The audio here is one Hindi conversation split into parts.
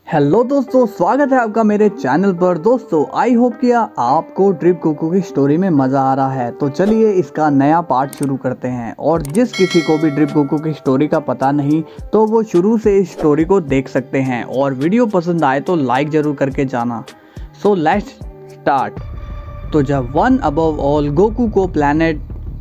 हेलो दोस्तों, स्वागत है आपका मेरे चैनल पर। दोस्तों आई होप कि आपको ड्रिप गोकू की स्टोरी में मज़ा आ रहा है। तो चलिए इसका नया पार्ट शुरू करते हैं। और जिस किसी को भी ड्रिप गोकू की स्टोरी का पता नहीं तो वो शुरू से इस स्टोरी को देख सकते हैं। और वीडियो पसंद आए तो लाइक ज़रूर करके जाना। So let's start. तो जब वन अबव ऑल गोकू को प्लैनेट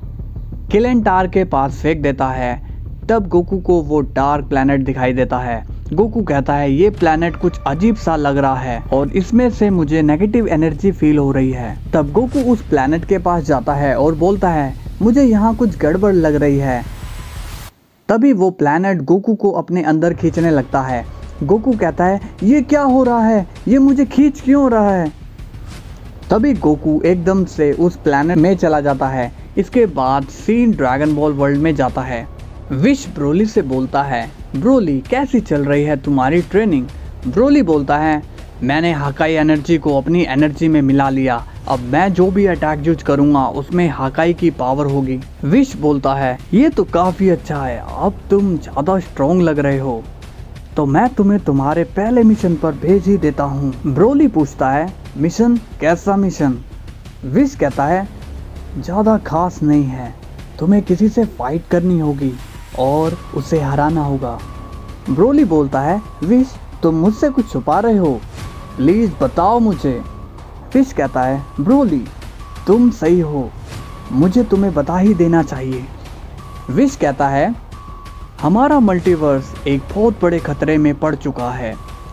किलेंटार के पास फेंक देता है तब गोकू को वो डार्क प्लैनेट दिखाई देता है। गोकू कहता है ये प्लैनेट कुछ अजीब सा लग रहा है और इसमें से मुझे नेगेटिव एनर्जी फील हो रही है। तब गोकू उस प्लैनेट के पास जाता है और बोलता है मुझे यहाँ कुछ गड़बड़ लग रही है। तभी वो प्लैनेट गोकू को अपने अंदर खींचने लगता है। गोकू कहता है ये क्या हो रहा है, ये मुझे खींच क्यों रहा है। तभी गोकू एकदम से उस प्लैनेट में चला जाता है। इसके बाद सीन ड्रैगन बॉल वर्ल्ड में जाता है। विश ब्रोली से बोलता है ब्रोली कैसी चल रही है तुम्हारी ट्रेनिंग। ब्रोली बोलता है मैंने हाकाई एनर्जी को अपनी एनर्जी में मिला लिया, अब मैं जो भी अटैक यूज करूंगा उसमें हाकाई की पावर होगी। विश बोलता है ये तो काफ़ी अच्छा है, अब तुम ज़्यादा स्ट्रॉन्ग लग रहे हो, तो मैं तुम्हें तुम्हारे पहले मिशन पर भेज ही देता हूँ। ब्रोली पूछता है मिशन, कैसा मिशन। विश कहता है ज़्यादा खास नहीं है, तुम्हें किसी से फाइट करनी होगी और उसे हराना होगा। ब्रोली बोलता है विश तुम मुझसे कुछ छुपा रहे हो, प्लीज़ बताओ मुझे। विश कहता है ब्रोली तुम सही हो, मुझे तुम्हें बता ही देना चाहिए। विश कहता है हमारा मल्टीवर्स एक बहुत बड़े खतरे में पड़ चुका है।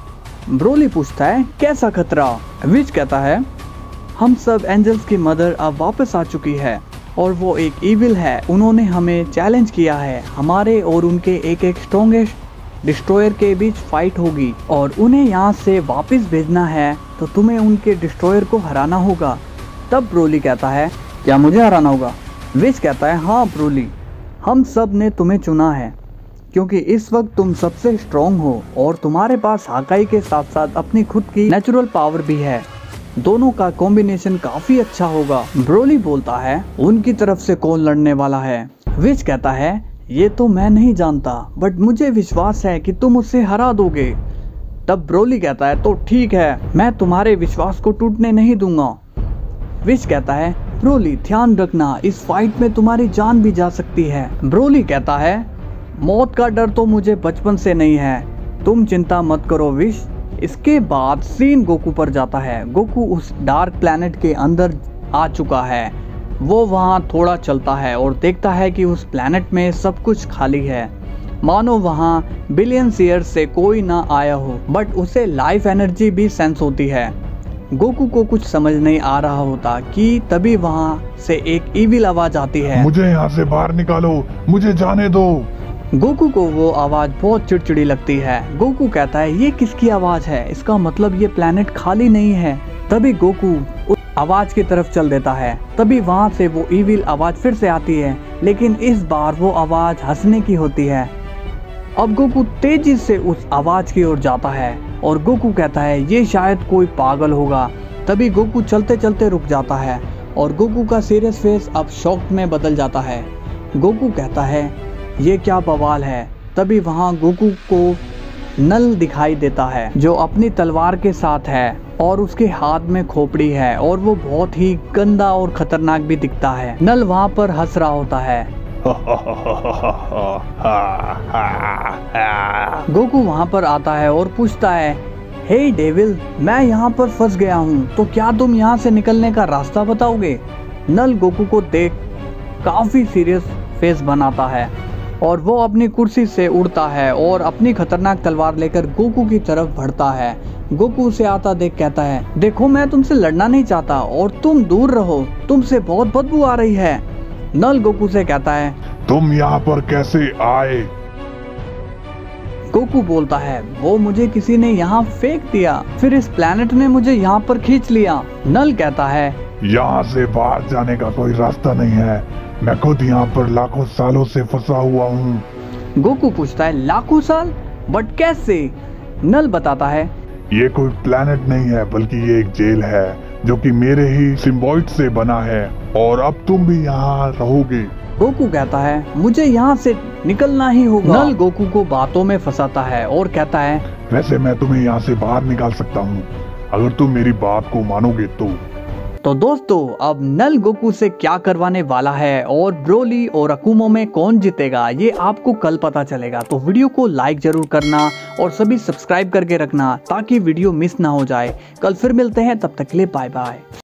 ब्रोली पूछता है कैसा खतरा। विश कहता है हम सब एंजल्स की मदर अब वापस आ चुकी है और वो एक इविल है। उन्होंने हमें चैलेंज किया है, हमारे और उनके एक स्ट्रॉन्गेस्ट डिस्ट्रॉयर के बीच फाइट होगी और उन्हें यहाँ से वापस भेजना है, तो तुम्हें उनके डिस्ट्रॉयर को हराना होगा। तब ब्रोली कहता है क्या मुझे हराना होगा। विश कहता है हाँ ब्रोली, हम सब ने तुम्हें चुना है क्योंकि इस वक्त तुम सबसे स्ट्रॉन्ग हो और तुम्हारे पास हाकाई के साथ साथ अपनी खुद की नेचुरल पावर भी है, दोनों का कॉम्बिनेशन काफी अच्छा होगा। ब्रोली बोलता है उनकी तरफ से कौन लड़ने वाला है। विश कहता है ये तो मैं नहीं जानता, बट मुझे विश्वास है कि तुम उससे हरा दोगे। तब ब्रोली कहता है तो ठीक है, मैं तुम्हारे विश्वास को टूटने नहीं दूंगा। विश कहता है ब्रोली ध्यान रखना, इस फाइट में तुम्हारी जान भी जा सकती है। ब्रोली कहता है मौत का डर तो मुझे बचपन से नहीं है, तुम चिंता मत करो विश। इसके बाद सीन गोकू पर जाता है। गोकू उस डार्क प्लैनेट के अंदर आ चुका है। वो वहाँ थोड़ा चलता है और देखता है कि उस प्लैनेट में सब कुछ खाली है, मानो वहाँ बिलियंस ईयर्स से कोई ना आया हो, बट उसे लाइफ एनर्जी भी सेंस होती है। गोकू को कुछ समझ नहीं आ रहा होता कि तभी वहाँ से एक इविल आवाज आती है मुझे यहाँ से बाहर निकालो, मुझे जाने दो। गोकू को वो आवाज़ बहुत चिड़चिड़ी लगती है। गोकू कहता है ये किसकी आवाज़ है, इसका मतलब ये प्लैनेट खाली नहीं है। तभी गोकू उस आवाज़ की तरफ चल देता है। तभी वहाँ से वो इविल आवाज़ फिर से आती है, लेकिन इस बार वो आवाज़ हंसने की होती है। अब गोकू तेजी से उस आवाज़ की ओर जाता है और गोकू कहता है ये शायद कोई पागल होगा। तभी गोकू चलते चलते रुक जाता है और गोकू का सीरियस फेस अब शॉक में बदल जाता है। गोकू कहता है ये क्या बवाल है। तभी वहाँ गोकू को नल दिखाई देता है जो अपनी तलवार के साथ है और उसके हाथ में खोपड़ी है और वो बहुत ही गंदा और खतरनाक भी दिखता है। नल वहाँ पर हंस रहा होता है। गोकू वहाँ पर आता है और पूछता है हे डेविल, मैं यहाँ पर फंस गया हूँ, तो क्या तुम यहाँ से निकलने का रास्ता बताओगे। नल गोकू को देख काफी सीरियस फेस बनाता है और वो अपनी कुर्सी से उड़ता है और अपनी खतरनाक तलवार लेकर गोकू की तरफ बढ़ता है। गोकू उसे आता देख कहता है देखो मैं तुमसे लड़ना नहीं चाहता और तुम दूर रहो, तुमसे बहुत बदबू आ रही है। नल गोकू से कहता है तुम यहाँ पर कैसे आए। गोकू बोलता है वो मुझे किसी ने यहाँ फेंक दिया, फिर इस प्लैनेट ने मुझे यहाँ पर खींच लिया। नल कहता है यहाँ से बाहर जाने का कोई रास्ता नहीं है, मैं खुद यहाँ पर लाखों सालों से फंसा हुआ हूँ। गोकू पूछता है लाखों साल, बट कैसे। नल बताता है ये कोई प्लैनेट नहीं है बल्कि ये एक जेल है जो कि मेरे ही सिम्बॉइड से बना है और अब तुम भी यहाँ रहोगे। गोकू कहता है मुझे यहाँ से निकलना ही होगा। नल गोकू को बातों में फंसाता है और कहता है वैसे मैं तुम्हें यहाँ से बाहर निकाल सकता हूँ, अगर तुम मेरी बात को मानोगे तो दोस्तों अब नल गोकू से क्या करवाने वाला है और ब्रोली और अकुमो में कौन जीतेगा ये आपको कल पता चलेगा। तो वीडियो को लाइक जरूर करना और सभी सब्सक्राइब करके रखना ताकि वीडियो मिस ना हो जाए। कल फिर मिलते हैं, तब तक के लिए बाय बाय।